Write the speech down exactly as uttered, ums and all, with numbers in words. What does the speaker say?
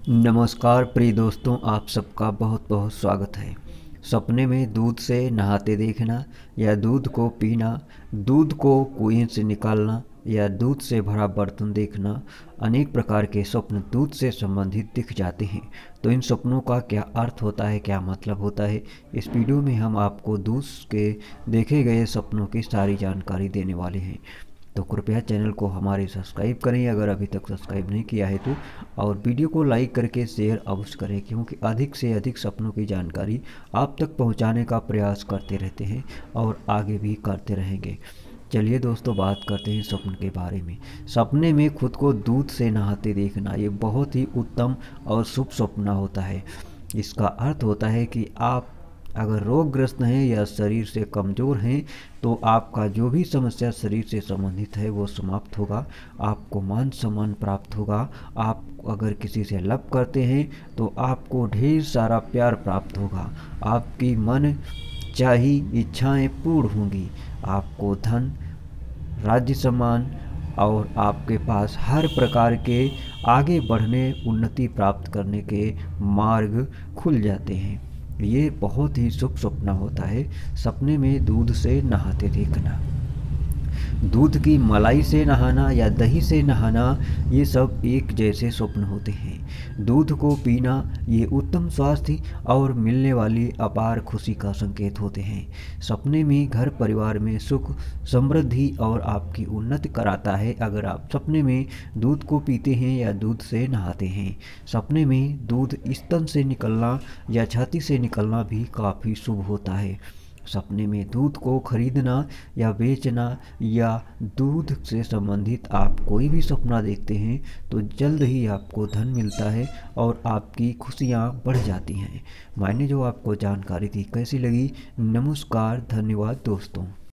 नमस्कार प्रिय दोस्तों, आप सबका बहुत बहुत स्वागत है। सपने में दूध से नहाते देखना या दूध को पीना, दूध को कुएं से निकालना या दूध से भरा बर्तन देखना, अनेक प्रकार के स्वप्न दूध से संबंधित दिख जाते हैं। तो इन सपनों का क्या अर्थ होता है, क्या मतलब होता है, इस वीडियो में हम आपको दूध के देखे गए सपनों की सारी जानकारी देने वाले हैं। तो कृपया चैनल को हमारे सब्सक्राइब करें अगर अभी तक सब्सक्राइब नहीं किया है तो, और वीडियो को लाइक करके शेयर अवश्य करें, क्योंकि अधिक से अधिक सपनों की जानकारी आप तक पहुंचाने का प्रयास करते रहते हैं और आगे भी करते रहेंगे। चलिए दोस्तों, बात करते हैं स्वप्न के बारे में। सपने में खुद को दूध से नहाते देखना ये बहुत ही उत्तम और शुभ सपना होता है। इसका अर्थ होता है कि आप अगर रोगग्रस्त हैं या शरीर से कमज़ोर हैं तो आपका जो भी समस्या शरीर से संबंधित है वो समाप्त होगा, आपको मान सम्मान प्राप्त होगा। आप अगर किसी से लव करते हैं तो आपको ढेर सारा प्यार प्राप्त होगा, आपकी मन चाही इच्छाएं पूर्ण होंगी, आपको धन, राज्य सम्मान और आपके पास हर प्रकार के आगे बढ़ने, उन्नति प्राप्त करने के मार्ग खुल जाते हैं। ये बहुत ही शुभ सपना होता है, सपने में दूध से नहाते देखना। दूध की मलाई से नहाना या दही से नहाना, ये सब एक जैसे स्वप्न होते हैं। दूध को पीना ये उत्तम स्वास्थ्य और मिलने वाली अपार खुशी का संकेत होते हैं। सपने में घर परिवार में सुख, समृद्धि और आपकी उन्नति कराता है अगर आप सपने में दूध को पीते हैं या दूध से नहाते हैं। सपने में दूध स्तन से निकलना या छाती से निकलना भी काफ़ी शुभ होता है। सपने में दूध को खरीदना या बेचना या दूध से संबंधित आप कोई भी सपना देखते हैं तो जल्द ही आपको धन मिलता है और आपकी खुशियाँ बढ़ जाती हैं। मैंने जो आपको जानकारी दी कैसी लगी? नमस्कार, धन्यवाद दोस्तों।